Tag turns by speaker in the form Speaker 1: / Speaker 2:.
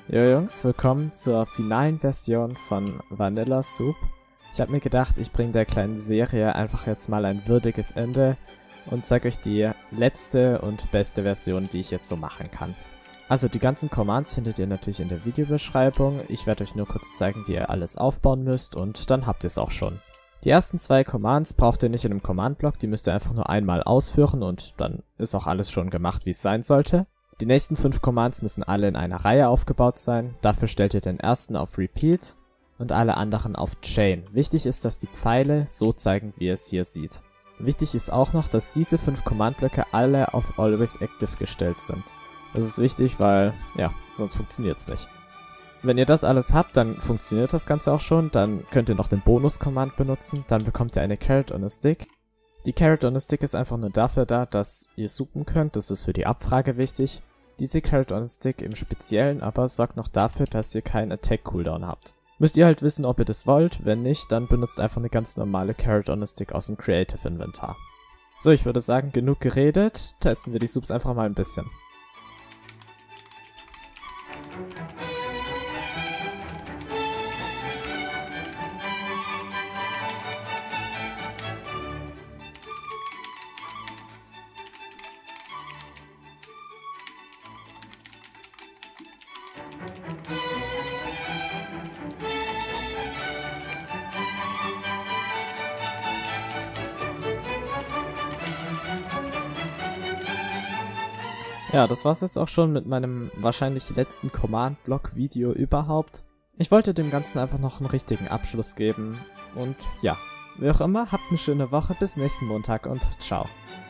Speaker 1: Jo Jungs, willkommen zur finalen Version von Vanilla Soup. Ich habe mir gedacht, ich bringe der kleinen Serie einfach jetzt mal ein würdiges Ende und zeige euch die letzte und beste Version, die ich jetzt so machen kann. Also die ganzen Commands findet ihr natürlich in der Videobeschreibung. Ich werde euch nur kurz zeigen, wie ihr alles aufbauen müsst und dann habt ihr es auch schon. Die ersten zwei Commands braucht ihr nicht in einem Command-Block, die müsst ihr einfach nur einmal ausführen und dann ist auch alles schon gemacht, wie es sein sollte. Die nächsten 5 Commands müssen alle in einer Reihe aufgebaut sein, dafür stellt ihr den ersten auf Repeat und alle anderen auf Chain. Wichtig ist, dass die Pfeile so zeigen, wie ihr es hier seht. Wichtig ist auch noch, dass diese 5 Command-Blöcke alle auf Always Active gestellt sind. Das ist wichtig, weil, ja, sonst funktioniert es nicht. Wenn ihr das alles habt, dann funktioniert das Ganze auch schon, dann könnt ihr noch den Bonus-Command benutzen, dann bekommt ihr eine Carrot on a Stick. Die Carrot on a Stick ist einfach nur dafür da, dass ihr suchen könnt, das ist für die Abfrage wichtig. Diese Carrot on a Stick im Speziellen aber sorgt noch dafür, dass ihr keinen Attack-Cooldown habt. Müsst ihr halt wissen, ob ihr das wollt, wenn nicht, dann benutzt einfach eine ganz normale Carrot on a Stick aus dem Creative Inventar. So, ich würde sagen, genug geredet, testen wir die Soups einfach mal ein bisschen. Ja, das war's jetzt auch schon mit meinem wahrscheinlich letzten Command-Block-Video überhaupt. Ich wollte dem Ganzen einfach noch einen richtigen Abschluss geben. Und ja, wie auch immer, habt eine schöne Woche, bis nächsten Montag und ciao.